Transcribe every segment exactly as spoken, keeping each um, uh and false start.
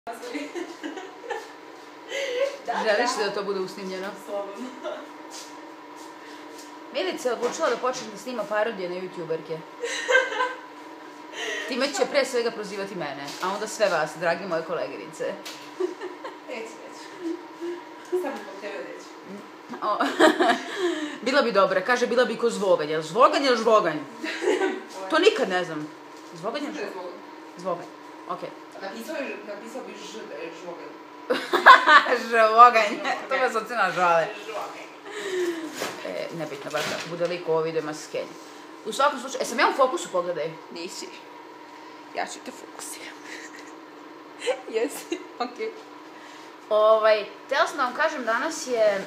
Želiš da to bude usnimljeno? Slobodno. Milica je odlučila da počne da snima parodije na youtuberke. Time će pre svega prozivati mene, a onda sve vas, dragi moje koleginice. Neći, neći. Samo zbog tebe neći. Bila bi dobra, kaže bila bi ko zvoganj. Je li zvoganj ili žvoganj? To nikad ne znam. Zvoganj ili žvoganj? Zvoganj, okej. Napisao bi ž da je žvoganj. Žvoganj, to vas ocena žale. Žvoganj. Nebitno, baš tako, bude liko ovo video ima skenje. U svakom slučaju, e sam ja u fokusu, pogledaj. Nisi. Ja ću te fokusiram. Jesi, okej. Ovaj, htjela sam da vam kažem, danas je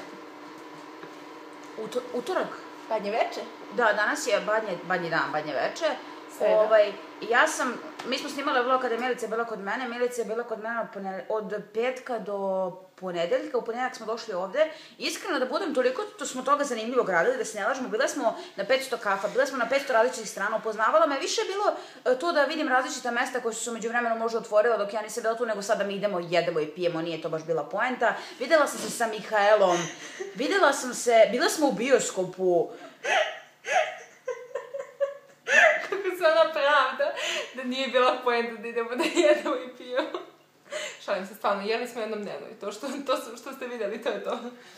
utorak. Badnje veče? Da, danas je badnje, badnji dan, badnje veče. Sreda. Ovaj, ja sam, mi smo snimali vlog kada je Milica bila kod mene, Milica je bila kod mene od petka do ponedeljka, u ponedeljak smo došli ovde. Iskreno da budem, toliko to smo toga zanimljivo gradili, da se ne lažemo, bile smo na petsto kafa, bile smo na petsto različitih strana, upoznavala me, više je bilo to da vidim različita mesta koja su se među vremenu možda otvorila dok ja nisam bila tu, nego sad da mi idemo, jedemo i pijemo, nije to baš bila poenta. Videla sam se sa Mihajlom, videla sam se, bila smo u bioskopu. Kako se ona pravda da nije bila poenta da idemo da jedemo i pijemo. Šalim se, stvarno, jeli smo jednom dnevno i to što, to što ste vidjeli, to je to.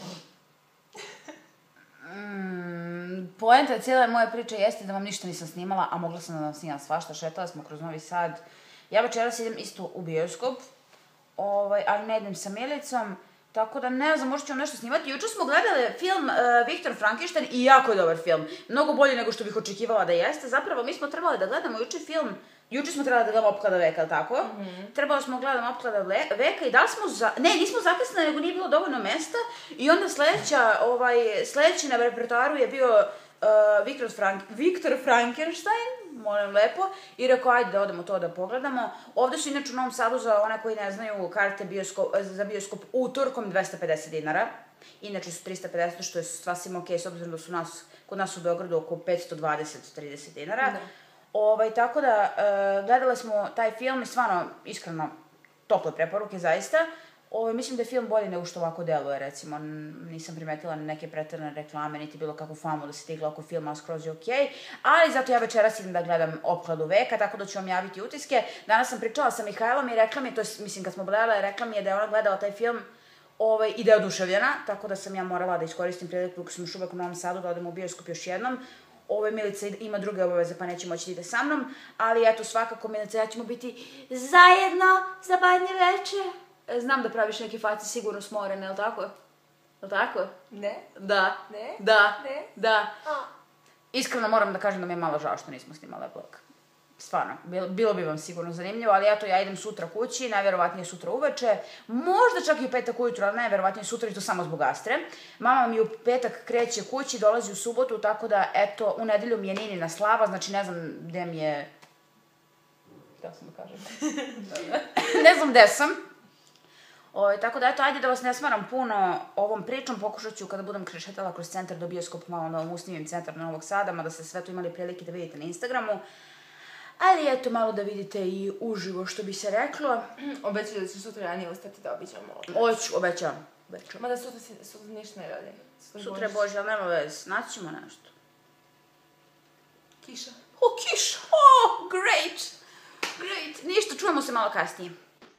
Mm, poenta cijele moje priče jeste da vam ništa nisam snimala, a mogla sam da vam snimam svašta, šetala smo kroz Novi Sad. Ja večeras idem isto u bioskop, ovaj, ali ne idem sa Milicom, tako da ne znam, možda ću vam nešto snimati. Juče smo gledali film uh, Viktor Frankenstein i jako je dobar film. Mnogo bolji nego što bih očekivala da jeste. Zapravo, mi smo trebali da gledamo juče film, juče smo trebali da gledamo Opklada veka, ali tako? Mm -hmm. Trebali smo gledamo Opklada veka i da li smo, za... ne, nismo zakasnili, nego nije bilo dovoljno mesta. I onda sledeća, ovaj, sledeći na repertoaru je bio uh, Viktor, Frank... Viktor Frankenstein, molim lepo, i rekao, ajde da odemo to da pogledamo. Ovde su inače u Novom Sadu, za one koji ne znaju, karte bioskop, za bioskop utorkom dvesta pedeset dinara. Inače su trista pedeset, što je sasvim okej, s obzirom da su nas, kod nas u Beogradu oko petsto dvadeset do trideset dinara. Da. Ovaj, tako da, uh, gledali smo taj film i stvarno, iskreno, tople preporuke, zaista. Ovaj, mislim da je film bolji nego što ovako deluje, recimo. Nisam primetila neke preterane reklame, niti bilo kakvu famu da se stigla oko filma, skroz je okej. Ali zato ja večeras idem da gledam Opkladu veka, tako da ću vam javiti utiske. Danas sam pričala sa Mihajlom i rekla mi je, to je, mislim, kad smo gledala, rekla mi je da je ona gledala taj film ovaj, i da je oduševljena, tako da sam ja morala da iskoristim priliku dok sam još uvek u Novom Sadu, da odem u bioskop još jednom. Ove, Milica ima druge obaveze, pa neće moći da ide sa mnom, ali eto, svakako, Milica, ja ćemo biti zajedno za badnje veče. Znam da praviš neke faci sigurno smorene, je li tako? Je li tako? Ne. Da. Ne. Da. Ne. Da. Iskreno moram da kažem da mi je malo žao što nismo snimali vlog. Stvarno, bilo, bilo bi vam sigurno zanimljivo, ali eto, ja idem sutra kući, najverovatnije sutra uveče, možda čak i u petak ujutru, ali najverovatnije sutra i to samo zbog Astre. Mama mi u petak kreće kući, dolazi u subotu, tako da, eto, u nedelju mi je Ninina slava, znači ne znam gde mi je... Htjela sam da kažem. Ne znam gde sam. O, tako da, eto, ajde da vas ne smaram puno ovom pričom, pokušat ću kada budem šetala kroz centar do bioskop, malo da vam usnimim centar Novog Sada, mada ste sve to imali prilike da vidite na Instagramu. Ali eto, malo da vidite i uživo, što bi se reklo. Obećaju da ću sutra ranije ustati da obiđamo. Oću, obećavam. Mada sutra, sutra ništa ne radi. Sutra je Božja, ali nema vez. Naći ćemo nešto. Kiša. O, kiša! O, great! Great! Ništa, čujemo se malo kasnije.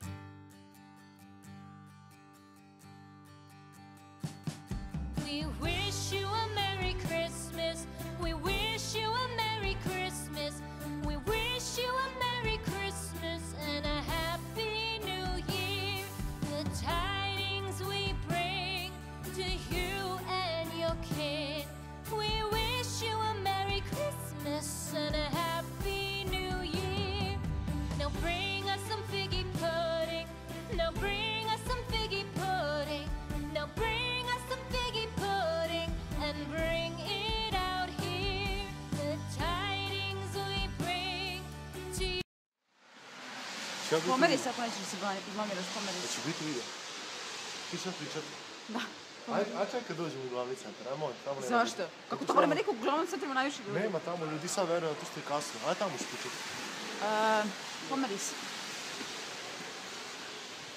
Pomeri se ako nećeš da se izmamiraš, pomeri se. Hoće biti video. Ti sad pričati? Da. A čekaj dođem u glavni centar, ajmo, tamo nema. Zašto? Kako to nema nekog u glavnom centru ima najviše ljudi? Nema tamo, ljudi sad veruju, tu ste kasno. Ajde tamo ću pričati. Pomeri se.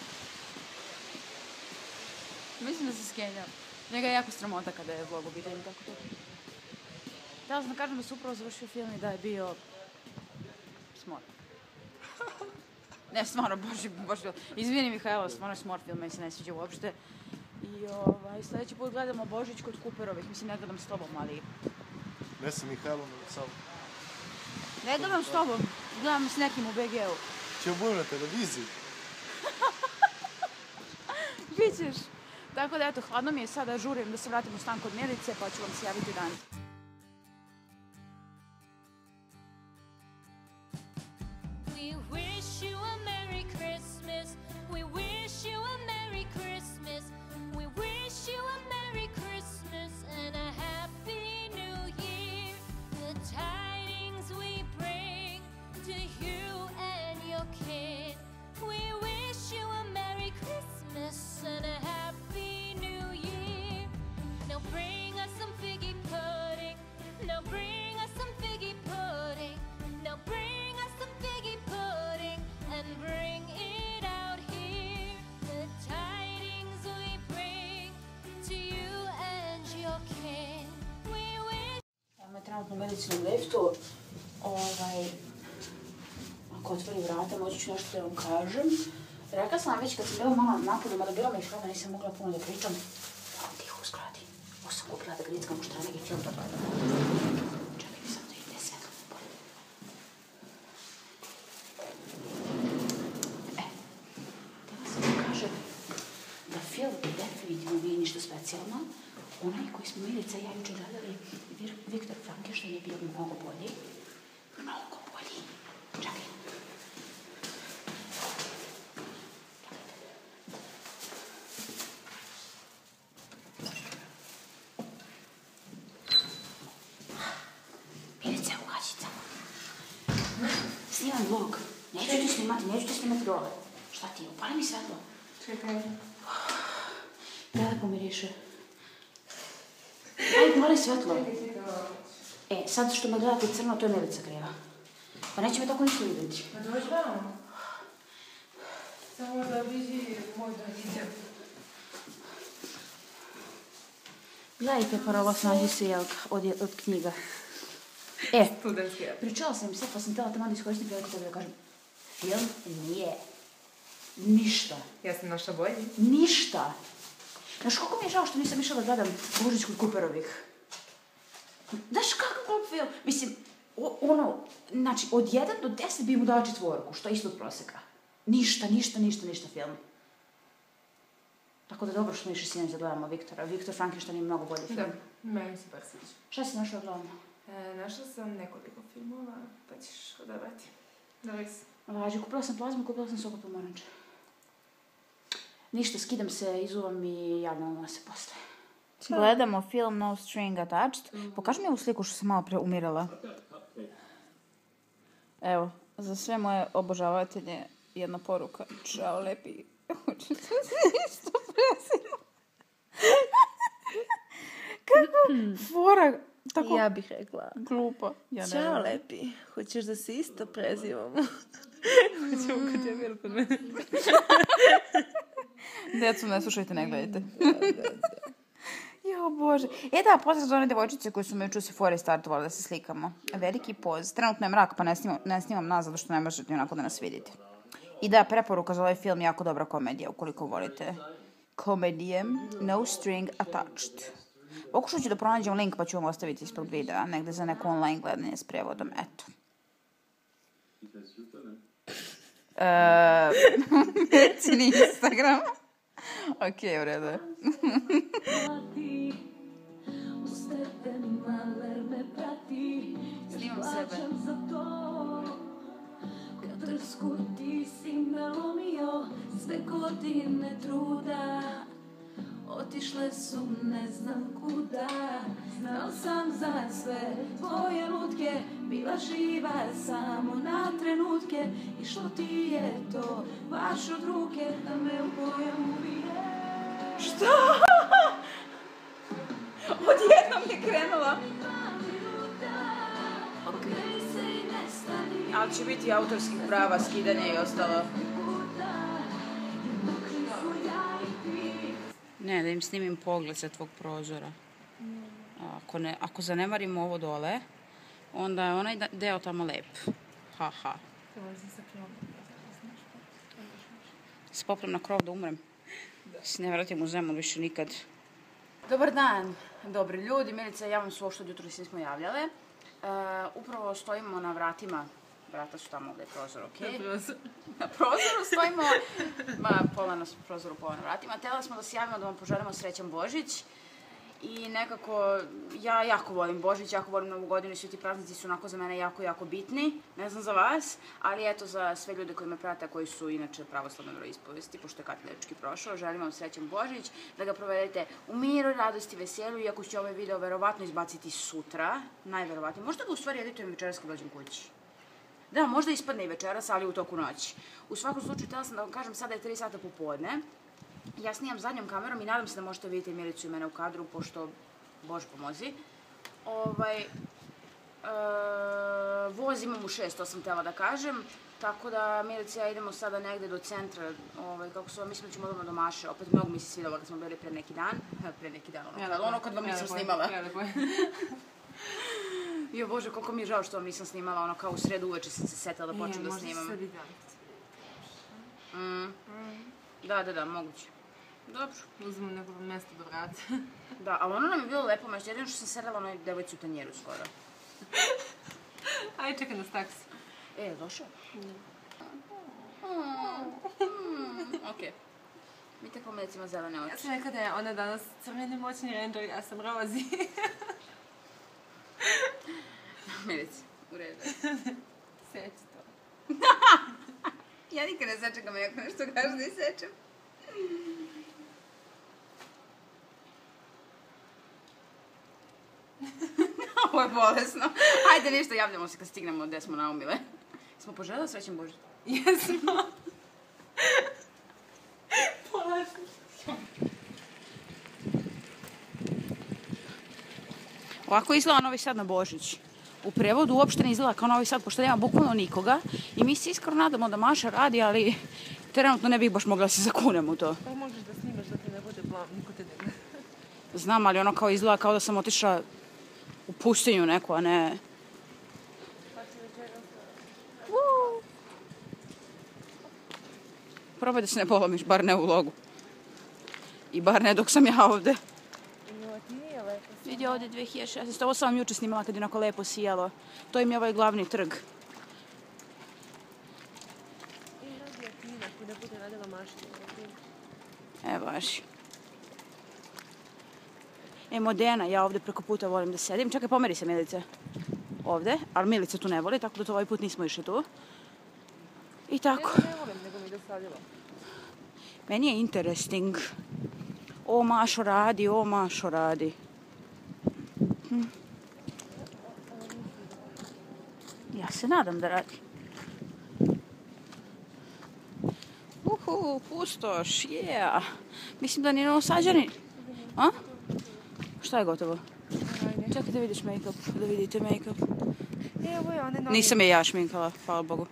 Mislim da se skenjao. Njega je jako sramota kada je vlog obitelji, tako to. Htjela sam da kažem da se upravo završio film i da je bio... smor. Ne, stvarno, boži, boži film. Izvini Mihajlo, stvarno je smor film, meni se ne sviđa uopšte. I ovaj, sljedeći put gledamo Božić kod Cooperovih, mislim ne gledam s tobom, ali... Ne sam Mihajlo, nego sam... Ne gledam s tobom, gledam s nekim u be ge u. Čeo budem na televiziji? Bićeš. Tako da eto, hladno mi je sada, žurim da se vratim u stan kod Milice, pa ću vam se javiti dan. We wish you a Merry Christmas. We wish you a Merry Christmas. We wish you a Merry Christmas and a Happy New Year. The tidings we bring to you and your kin. We wish you a Merry Christmas and a Happy New Year. Now bring us some figgy pudding. Now bring us some figgy pudding. Now bring us some figgy pudding and bring it out here. The tidings we bring to you and your kin. We wish. Ovo je trenutno u medicinom liftu. Ovaj, ako otvori vrata, moći ću nešto da vam kažem. Rekla sam vam već kad sam bila malo napolju, mada bila me i hlada, nisam mogla puno da pričam. Moram tiho u zgradi. Ovo sam kupila da grickam u šta neki film da gledam. Čekaj mi samo da ide svetlo na bolje. E, htjela sam vam kažem da film definitivno nije ništa specijalno. Onaj koji smo Milica i ja jučer gledali, Viktor Frankenstein je bio mnogo bolji. Mnogo bolji. Čekaj. Milica, ugađica. Snimam vlog. Neću ti snimati, neću ti snimati dole. Šta ti, upali mi svetlo. Čekaj. Prelepo miriše. Ajde, upali svetlo. E, sad što me gledate crno, to je Milica kriva. Pa neće me tako ništa vidjeti. Ma dođi vamo. Samo da vidi moj donice. Gledajte Parola snađi se jelka od, od knjiga. E, Studentski je. pričala sam im sve, pa sam htjela tamo da iskoristim priliku da kažem. Film nije ništa. Ja sam našla bolji. Ništa. Znaš, koliko mi je žao što nisam išla da gledam Božić kod Cooperovih. Znaš kakav glup film? Mislim, o, ono, znači, od jedan do deset bi mu dala četvorku, što je isto od proseka. Ništa, ništa, ništa, ništa film. Tako da dobro što mi išli sinoć da gledamo Viktora. Viktor Frankenstein je mnogo bolji film. Da, meni se bar sviđa. Šta si našla da gledamo? E, našla sam nekoliko filmova, pa ćeš odabrati. Dobri si. Važi, kupila sam plazmu, kupila sam soku pomoranče. Ništa, skidam se, izuvam i javljamo se posle. Gledamo film No String Attached. Pokaži mi ovu sliku što sam malo pre umirala. Evo, za sve moje obožavatelje jedna poruka. Ćao, lepi. Hoću se isto prezirati. Kako fora, tako Ja bih rekla. glupa. Ja ne Ćao, znam. lepi. Hoćeš da se isto prezivamo? Hoćemo kod je kod mene. Djecu, ne slušajte, ne gledajte. Jo, Bože. E da, pozdrav za one devojčice koje su me jučer u Sephora startovali da se slikamo. Veliki poz. Trenutno je mrak, pa ne snimam, ne snimam nas, zato što ne možete onako da nas vidite. I da, preporuka za ovaj film, jako dobra komedija, ukoliko volite komedije. No String Attached. Pokušat ću da pronađem link, pa ću vam ostaviti ispod videa, negde za neko online gledanje s prevodom. Eto. Uh, Recini Instagram. Ok, u redu je. Snimam sebe. Trsku ti si me lomio, sve godine truda otišle su ne znam kuda. Znao sam za sve tvoje lutke, bila živa samo na trenutke. I što ti je to baš od ruke da me u bojem ubije. Što? Odjednom je krenula. Okreni se i nestani. Ali će biti autorskih prava, skidanje i ostalo. Ne, da im snimim pogled sa tvog prozora. Ako, ne, ako zanemarimo ovo dole, onda je onaj deo tamo lep. Ha, ha. Se poprem na krov da umrem. Se ne vratim u zemlju više nikad. Dobar dan, dobri ljudi. Milica i ja vam se uopšte od jutro se nismo javljale. Uh, upravo stojimo na vratima. Vrata su tamo gde je prozor, okej? Na prozoru. Na prozoru stojimo. Ma, pola na prozoru, pola na vratima. Htjela smo da se javimo da vam poželimo srećan Božić. I nekako, ja jako volim Božić, jako volim Novu godinu i svi ti praznici su onako za mene jako, jako bitni. Ne znam za vas, ali eto za sve ljude koji me prate, koji su inače pravoslavne veroispovesti, pošto je katolički prošao, želim vam srećan Božić, da ga provedete u miru, radosti, veselju, iako ću ovaj video verovatno izbaciti sutra, najverovatnije. Možda ga u stvari editujem večeras kad dođem kući. Da, možda ispadne i večeras, ali u toku noći. U svakom slučaju, htjela sam da vam kažem, sada je tri sata popodne. Ja snijam zadnjom kamerom i nadam se da možete vidjeti Milicu i mene u kadru, pošto, Bože pomozi. Ovaj, e, voz imam u šest, to sam htjela da kažem. Tako da Milica i ja idemo sada negde do centra, ovaj, kako se ovo, mislim da ćemo odmah do Maše. Opet mnogo mi se svidalo kad smo bili pre neki dan. Pre neki dan, ono, kad, ono kad vam nisam snimala. Jo, Bože, koliko mi je žao što vam nisam snimala, ono kao u sredu uveče sam se setila da počnem da snimam. Možda se sad i Mm. Da, da, da, moguće. Dobro. Uzmem neko mjesto do vrata. Da, ali ono nam je bilo lepo mjesto, jedino što sam sedela onoj devojci u tanjeru skoro. Ajde, čekaj nas taksi. E, došao? Mm. Okej. Vidite kao Milica ima zelene Ja oči. sam rekla da je ona danas crveni moćni ranger, ja sam Rozi. Milica, u redu. Seći to. Ja nikad ne sečem ga me, ako nešto kažeš da i sečem. Ovo je bolesno. Ajde nešto, javljamo se kad stignemo gde smo naumile. Smo poželjeli srećan Božić? Jesmo. Polako. Ovako izgleda Novi Sad na Božić. U prevodu uopšte ne izgleda kao Novi Sad, pošto nema bukvalno nikoga. I mi se iskreno nadamo da Maša radi, ali trenutno ne bih baš mogla da se zakunem u to. Pa možeš da snimaš da ti ne bude blam, niko te ne gleda. Znam, ali ono kao izgleda kao da sam otišla u pustinju neku, a ne... Uuu. Probaj da se ne polomiš, bar ne u vlogu. I bar ne dok sam ja ovde. Vidi ovdje dve hiljade šesnaeste. Ovo sam vam juče snimala kad je onako lepo sijalo. To im je ovaj glavni trg. E, baš. E, Modena, ja ovdje preko puta volim da sedim. Čekaj, pomeri se Milice. Ovdje, ali Milica tu ne voli, tako da to ovaj put nismo išli tu. I tako. Ne volim, nego mi dosadilo. Meni je interesting. O, Mašo radi, o, Mašo radi. Hm. Ja se nadam da radi. Uhu, pustoš, yeah. Mislim da ni Novosađani... A? Šta je gotovo? Čekaj da vidiš make-up, da vidite make-up. E, ovo je one novi... Nisam je ja šminkala, hvala Bogu.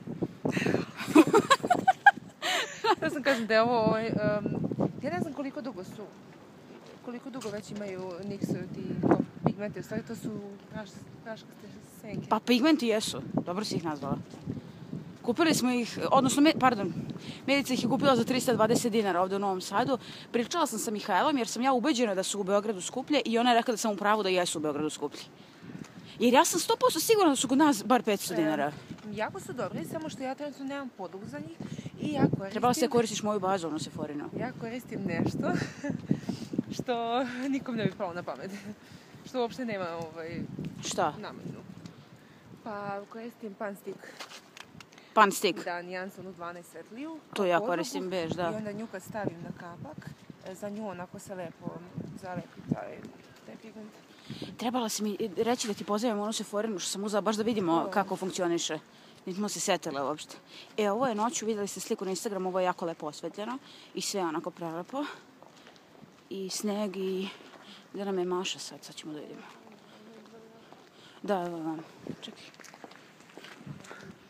Ja sam kažem da je ovo ovaj... Um, ja ne znam koliko dugo su... Koliko dugo već imaju Nixu ti pigmente. U stvari to su praškaste senke. Pa pigmenti jesu, dobro si ih nazvala. Kupili smo ih, odnosno, pardon, Milica ih je kupila za trista dvadeset dinara ovdje u Novom Sadu. Pričala sam sa Mihajlom jer sam ja ubeđena da su u Beogradu skuplje i ona je rekla da sam u pravu da jesu u Beogradu skuplji. Jer ja sam sto posto sigurna da su kod nas bar petsto dinara. E, jako su dobri, samo što ja trenutno nemam podlogu za njih i ja koristim... Trebala se koristiš moju bazu, ono Sephorino. Ja koristim nešto što nikom ne bi palo na pamet. Što uopšte nema ovaj... Šta? Namenu. Pa koristim pan stick. Pan stick? Da, nijansu onu dvanaest svetliju. To ja koristim bež, da. I onda nju kad stavim na kapak, za nju onako se lepo zalepi taj, taj pigment. Trebala si mi reći da ti pozovem onu Sephorinu što sam uzela baš da vidimo kako funkcioniše. Nismo se setile uopšte. E, ovo je noću, vidjeli ste sliku na Instagramu, ovo je jako lepo osvetljeno i sve onako prelepo. I sneg i... Gdje nam je Maša sad? Sad ćemo da vidimo. Da, evo vam. Čekaj.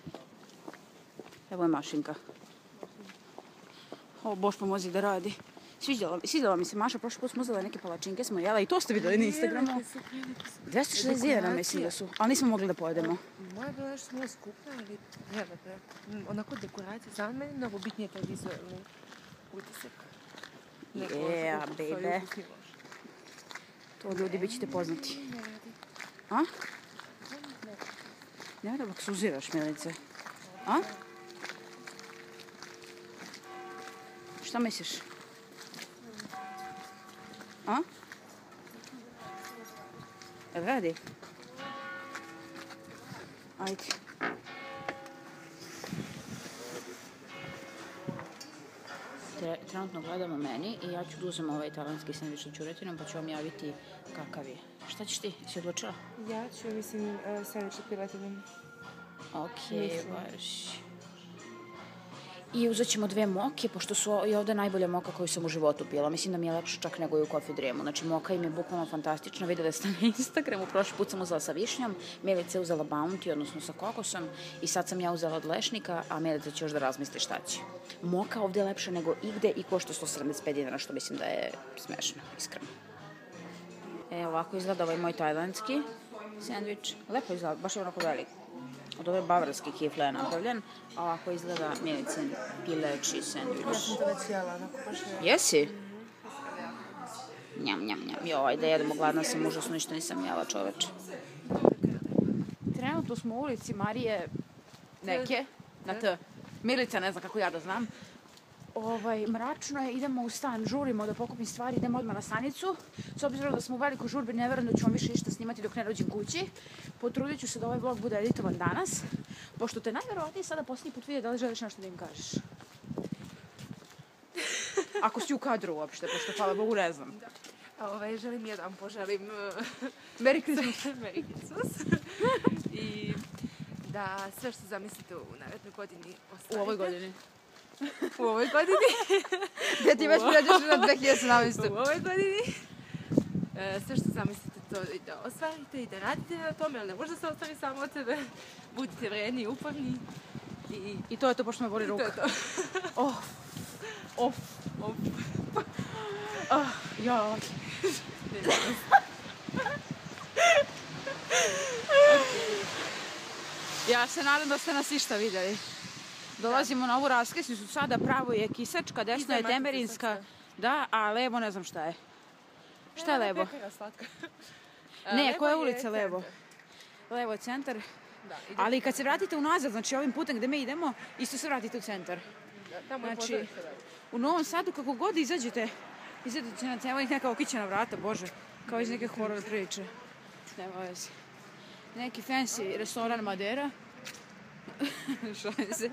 Evo je Mašinka. O, Bož pomozi da radi. Sviđalo, sviđalo mi se, Maša, prošli put smo uzeli neke palačinke, smo jela i to ste vidjeli na Instagramu. dvesta šezdeset dinara mislim da su, ali nismo mogli da pojedemo. Moja je bila nešto malo skuplja, ali ne, ne, onako dekoracija, za mene mnogo bitnije taj vizualni utisak. Yeah, baby. To ljudi bit ćete poznati. A? Ne vjerujem ako suziraš, Milice. A? Šta misliš? A? Jel radi? Ajde. Trenutno gledamo meni i ja ću da uzem ovaj talijanski sandvič sa ćuretinom pa ću vam javiti kakav je. Šta ćeš ti? Si odlučila? Ja ću, mislim, sandvič sa piletinom. Okej, baš. I uzet ćemo dve moke, pošto su je ovdje najbolja moka koju sam u životu pila. Mislim da mi je lepše čak nego i u Coffee Dreamu. Znači, moka im je bukvalno fantastična. Vidjeli ste na Instagramu. Prošli put sam uzela sa višnjom, Milica je uzela Bounty, odnosno sa kokosom. I sad sam ja uzela od lešnika, a Milica će još da razmisli šta će. Moka ovdje je lepša nego igde i košta sto sedamdeset pet dinara, što mislim da je smešno, iskreno. E, ovako izgleda ovaj moj tajlandski sandvič. Lepo izgleda, baš je onako velik. Od ove bavarske kifle je napravljen, a ovako izgleda Milicin pileći sandvič. Ja sam to već jela, onako baš je... Jesi? Njam, njam, njam. Joj, da jedemo, gladna sam, užasno ništa nisam jela, čoveče. Trenutno smo u ulici Marije neke, na T. Milica, ne znam kako ja da znam. Ovaj, mračno je, idemo u stan, žurimo da pokupim stvari, idemo odmah na stanicu. S obzirom da smo u velikoj žurbi, ne verujem da ću vam više ništa snimati dok ne dođem kući. Potrudit ću se da ovaj vlog bude editovan danas, pošto te najverovatnije sada posljednji put vide da li želiš nešto da im kažeš. Ako si u kadru uopšte, pošto hvala Bogu ne znam. A ovaj, želim jedan, poželim... Merry Christmas. Merry Christmas. I da sve što zamislite u narednoj godini ostvarite. U ovoj godini. U ovoj godini. Gdje ti već pređeš na dve hiljade sedamnaeste. U ovoj godini. E, sve što zamislite to i da ostvarite i da radite na tome, ali ne može se ostvari samo od tebe. Budite vredni i uporni. I, I to je to, pošto me boli ruka. to je to. Oh. Of. Of. Ah, ja. Ja se nadam da ste nas išta vidjeli. Dolazimo na ovu raskrsnicu, sada pravo je Kisačka, desno je Temerinska, da, a levo ne znam šta je. Šta je levo? Pekara slatka. Ne, koja je ulica levo? Levo je centar. Ali kad se vratite unazad, znači ovim putem gdje mi idemo, isto se vratite u centar. Znači, u Novom Sadu kako god izađete, izađete na celo neka okićena vrata, bože, kao iz neke horor priče. Nema veze. Neki fancy restoran Madera. Šalim se.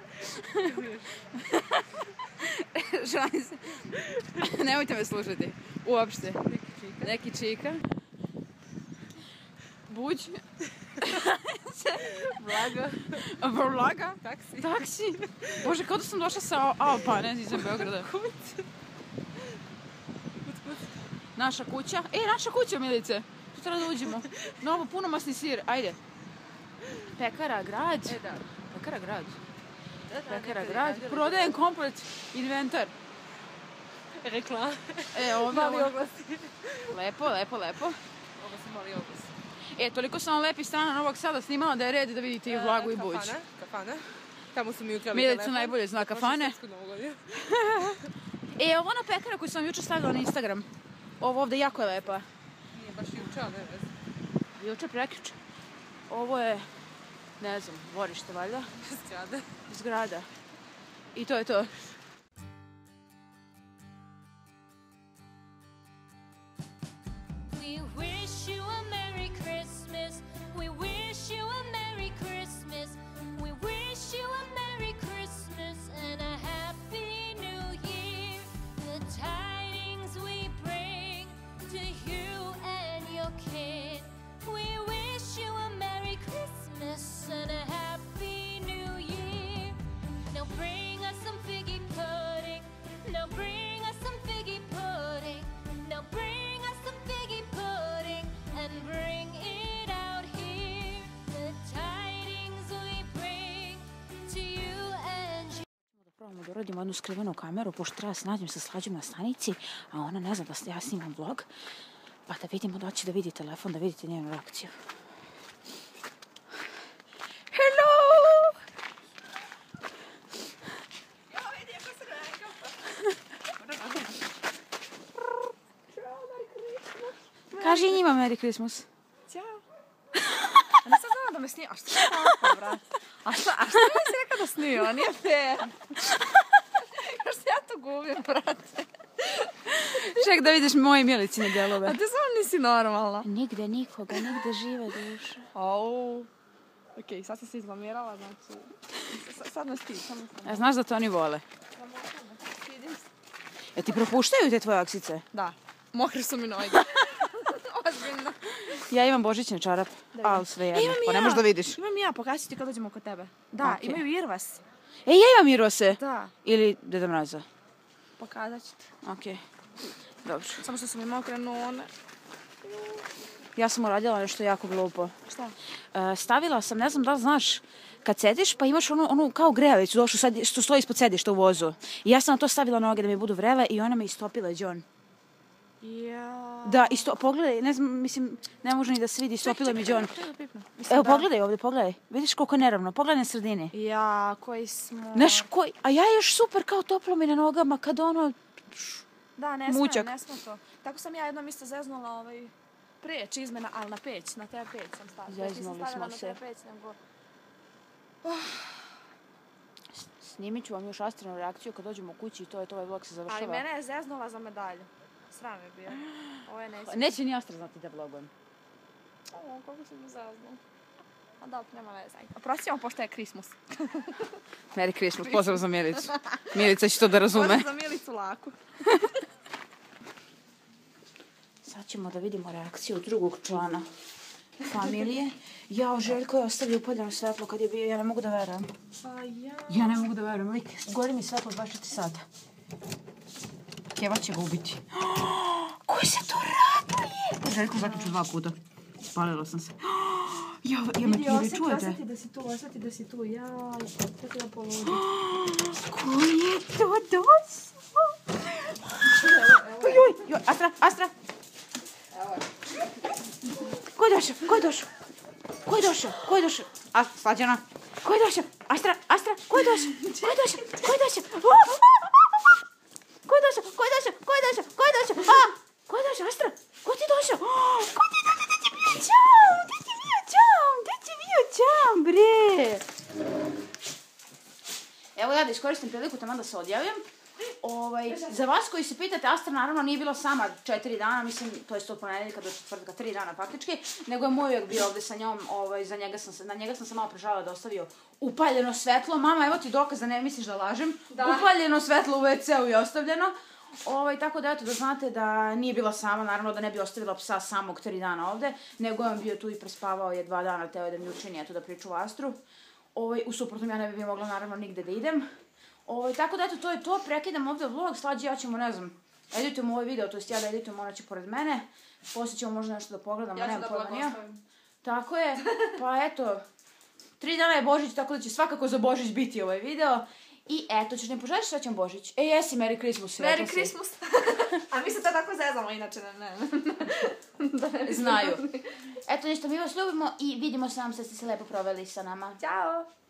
Šalim se. Nemojte me slušati. Uopšte. Neki čika. Buđ. Vlaga. Vlaga. Taksi. Taksi. Bože, kao da sam došla sa Alpa, ne znam, Beograda. Naša kuća. E, naša kuća, Milice. Tu treba da uđemo. Novo, punomasni sir. Ajde. Pekara grad. E, da. Pekara grad. Da, da, Pekara nekada grad. radili. Prodajem komplet inventar. Rekla. E, ovdje Mali ovo. oglasi. Lepo, lepo, lepo. Ovo su mali oglasi. E, toliko sam vam lepi strana Novog Sada snimala da je red da vidite i Vlagu i Buđ. Kafana, kafana. Tamo su mi ukrali Milica telefon. najbolje zna kafane. Prošlu svetsku novu godinu. E, ovo ona pekara koju sam vam jučer stavila na Instagram. Ovo ovdje jako je lepa. Nije baš juče, ali ne veze. Jučer prekjuče. Ovo je, ne znam, dvorište valjda. Zgrada. Zgrada. I to je to. We wish you a Merry Christmas. We wish you a Merry Christmas. We wish you a Merry Christmas and a Happy New Year. The tidings we bring to you and your kin. We wish you a Merry Christmas and a Happy New Year. Now bring us some figgy uradimo jednu skrivenu kameru, pošto treba se nađem sa Slađom na stanici, a ona ne zna da ja snimam vlog, pa da vidimo da će da vidi telefon, da vidite njenu reakciju. Hello! Kaži i njima Merry Christmas. Ćao. A nisam znala da me snima. A što je tako, brat? A što, a što mi se nekada snima? Nije fair. Još se ja to gubim, brate. Ček da vidiš moje Milicine delove. A ti samo nisi normalna. Nigde nikoga, nigde žive duše. Au. Okej, sad si se izlamirala, znači... Sad, sad nas ti, samo sam. A znaš da to oni vole? Ja ti propuštaju te tvoje aksice? Da, mokre su mi noge. Ozbiljno. Ja imam božićne čarape, ali sve jedno. Imam Pa ne ja. možeš da vidiš. Imam ja, pokazat ti kad dođemo kod tebe. Da, Okej. imaju Irvas. E, ja imam Irose. Da, Ili Deda Mraza. pokazat ću ti. Okej. Dobro. Samo što su mi mokre none. Ja sam uradila nešto jako glupo. Šta? E, stavila sam, ne znam da li znaš, kad sediš pa imaš onu, onu kao grejavicu došlu sad, što stoji ispod sedišta u vozu. I ja sam na to stavila noge da mi budu vrele i ona me istopila, John. Ja. Da, isto, pogledaj, ne znam, mislim, ne može ni da se vidi, istopila mi John. Čekaj da pipnem. Mislim Evo, da- pogledaj ovdje, pogledaj. Vidiš koliko je neravno, pogledaj na sredini. Ja, koji smo... Znaš, koji, a ja još super kao toplo mi na nogama, kad ono, Da, ne mućak. sme, ne sme to. Tako sam ja jednom isto zeznula ovaj preć izmena, ali na peć, na te peć sam stavila. Zeznuli Nisam stavila smo na se. te peć, nego... snimit ću vam još Astrinu reakciju kad dođemo kući i to je to, ovaj vlog se završava. Ali mene je zeznula za medalju. Sram je bio. Ovo je neće. Neće ni Astra znati da vlogujem. O, koliko si mi zeznula. A da, nema veze. Oprostimo, pošto je Christmas. Merry Christmas, pozdrav za Milicu. Milica će to da razume. Možda za Milicu laku. Sad ćemo da vidimo reakciju drugog člana familije. Jao, Željko je ostavio upaljeno svetlo kad je bio, ja ne mogu da verujem. Pa ja... Ja ne mogu da verujem, lik, gori mi svetlo dvadeset četiri sata. Keva će ga ubiti. Ko se to raduje? Željko zaključu dva puta. Spalila sam se. Ja, ja me Vidi, vi osjeti, čujete? osjeti da si tu, osjeti da si tu. Ja, tako da poludi. Ko je to došao? Joj, joj, Astra, Astra. Ko je došao? Ko je došao? Ko je došao? Ko je došao? A, Slađana. Ko je došao? Astra, Astra, ko je došao? Ko je došao? Ko je došao? Ko je došao? Ko je došao? Ko je došao? Ko je došao? A! Ko je došao? Astra? Ko ti došao? Ko ti došao? Gde ti bio čam? Gde ti bio čam? Gde ti bio čam, bre? Evo ja da iskoristim priliku tamo da se odjavim. Ovaj, za vas koji se pitate, Astra naravno nije bila sama četiri dana, mislim, to je od ponedjeljka do četvrtka, tri dana faktički, nego je moj uvijek bio ovdje sa njom, ovaj, za njega sam se, na njega sam se malo prežalila da ostavio upaljeno svetlo. Mama, evo ti dokaz da ne misliš da lažem, Da. upaljeno svetlo u ve ce u je ostavljeno. Ovaj, tako da eto, da znate da nije bila sama, naravno da ne bi ostavila psa samog tri dana ovdje, nego je on bio tu i prespavao je dva dana, teo je da mi učini, eto, da priču o Astru. Ovaj, u suprotnom ja ne bi mogla naravno nigde da idem. Ovaj, tako da eto, to je to, prekidam ovdje vlog, Slađi ja ćemo, ne znam, editujemo ovaj video, to jest ja da editujem, ona će pored mene, poslije ćemo možda nešto da pogledamo, Ja ću nemam da pojma ni ja. blagoslovim. Tako je, pa eto, tri dana je Božić, tako da će svakako za Božić biti ovaj video. I eto, ćeš ne poželiš srećan Božić? E, jesi, Merry Christmas. rekla Merry si. Christmas. A mi se to tako zezamo, inače ne, ne. Da ne bi se Znaju. ljubili. Eto, ništa, mi vas ljubimo i vidimo se vam se ste se lepo proveli sa nama. Ćao.